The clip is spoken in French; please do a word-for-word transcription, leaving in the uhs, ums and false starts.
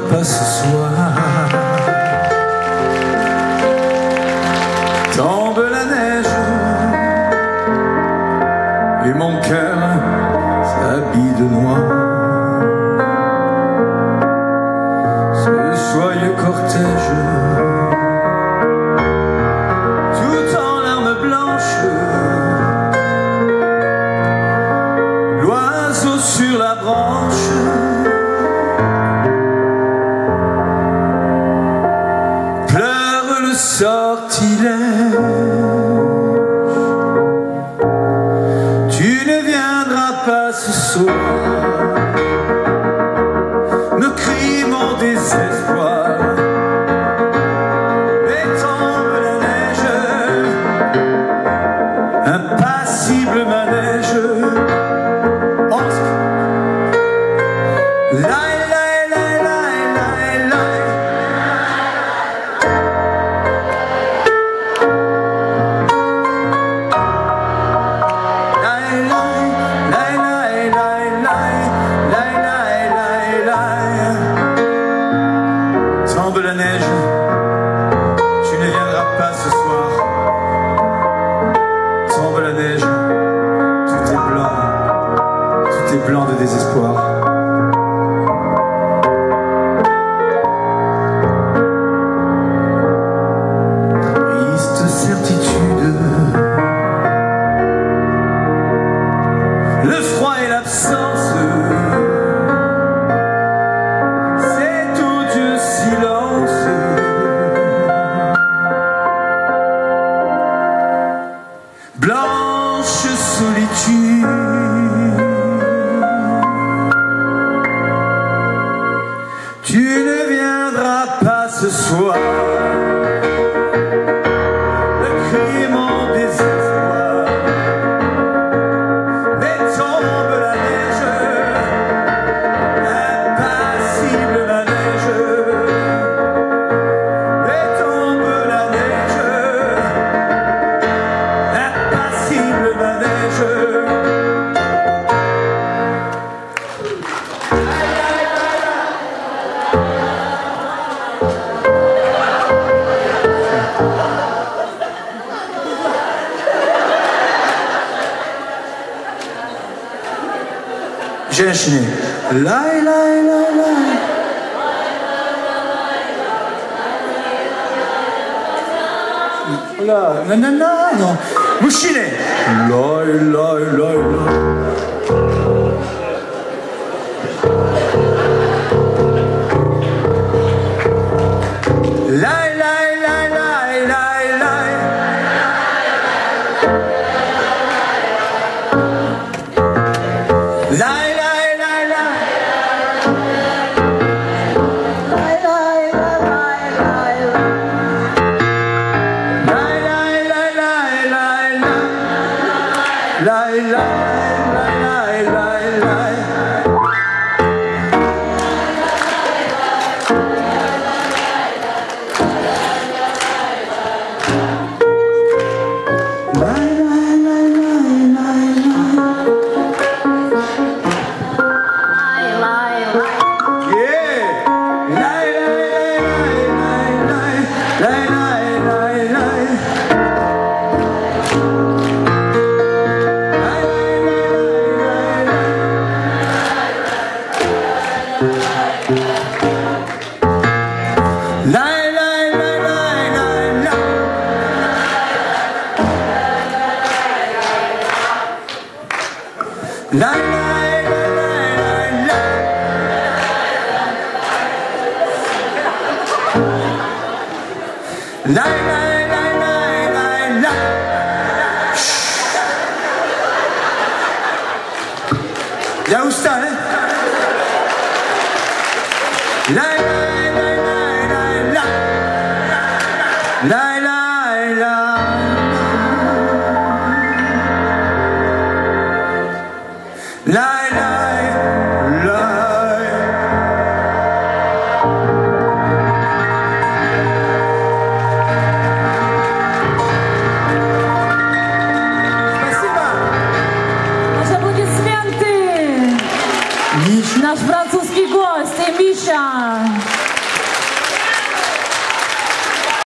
pas ce soir. Tombe la neige et mon cœur s'habille de noir. Ce joyeux cortège tout en larmes blanches, l'oiseau sur la branche pleure le sortilège. Tu ne viendras pas ce soir, me crie mon désespoir. Et tombe la neige, impassible manège. Lai, lai, lai, lai, lai, lai. Lai, lai, lai, lai, lai, lai, lai, lai, lai, lai. Tombe la neige, tu ne viendras pas ce soir. Tombe la neige, tout est blanc, tout est blanc de désespoir. Le froid et l'absence, cet odieux silence. Blanche solitude, tu ne viendras pas ce soir. Le cri mon désespoir. J'ai enchaîné. Lai, lai, lai, lai. Là, nanana, non. Mouchine. Lai, lai, lai, lai. Lai, lai, lai, lai, lai, lai. Lai. Lai, lai, lai, lai, lai, lai. Lai, lai, lai, lai, lai, lai. Yeah. Lai, lai, lai, lai, lai, lai, lai, lai. Lai, lai, lai, lai, lai, lai. Lai, lai, lai, lai, lai. Lai, lai, lai, lai, lai, lai. Y'a où ça, hein? Lai, lai, lai, lai, lai, lai. Lai, lai, lai. Lai, lai, lai. Спасибо. Ваши аплодисменты. Наш брат. Francuski gość, Misza.